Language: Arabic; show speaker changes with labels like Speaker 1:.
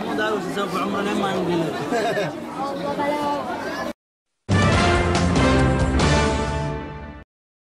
Speaker 1: محمود عاوز يسوي عمره لين ما ننقلب.
Speaker 2: والله بلا